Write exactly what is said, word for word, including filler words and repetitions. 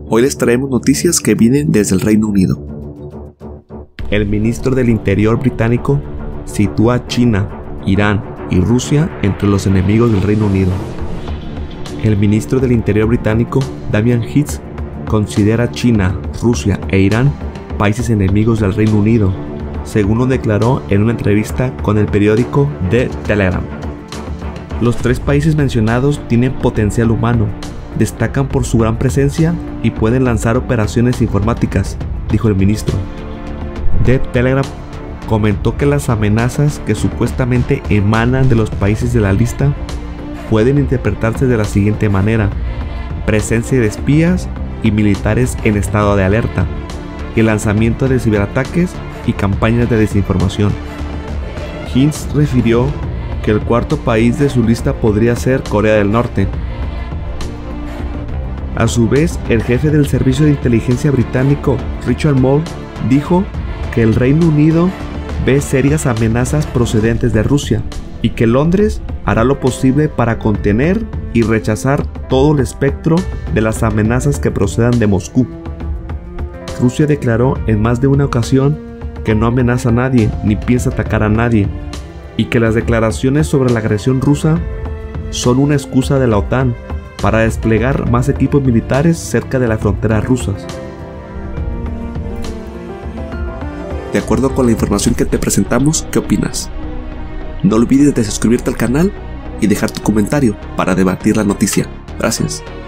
Hoy les traemos noticias que vienen desde el Reino Unido. El ministro del Interior británico sitúa a China, Irán y Rusia entre los enemigos del Reino Unido. El ministro del Interior británico, Damian Hitz, considera a China, Rusia e Irán países enemigos del Reino Unido, según lo declaró en una entrevista con el periódico The Telegraph. Los tres países mencionados tienen potencial humano, destacan por su gran presencia y pueden lanzar operaciones informáticas, dijo el ministro. The Telegraph comentó que las amenazas que supuestamente emanan de los países de la lista pueden interpretarse de la siguiente manera: presencia de espías y militares en estado de alerta, el lanzamiento de ciberataques y campañas de desinformación. Hitz refirió que el cuarto país de su lista podría ser Corea del Norte. A su vez, el jefe del servicio de inteligencia británico, Richard Moore, dijo que el Reino Unido ve serias amenazas procedentes de Rusia y que Londres hará lo posible para contener y rechazar todo el espectro de las amenazas que procedan de Moscú. Rusia declaró en más de una ocasión que no amenaza a nadie ni piensa atacar a nadie, y que las declaraciones sobre la agresión rusa son una excusa de la OTAN para desplegar más equipos militares cerca de las fronteras rusas. De acuerdo con la información que te presentamos, ¿qué opinas? No olvides de suscribirte al canal y dejar tu comentario para debatir la noticia. Gracias.